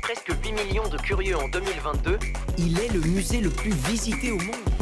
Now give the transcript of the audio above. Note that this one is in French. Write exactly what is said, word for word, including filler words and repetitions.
presque huit millions de curieux en deux mille vingt-deux, il est le musée le plus visité au monde.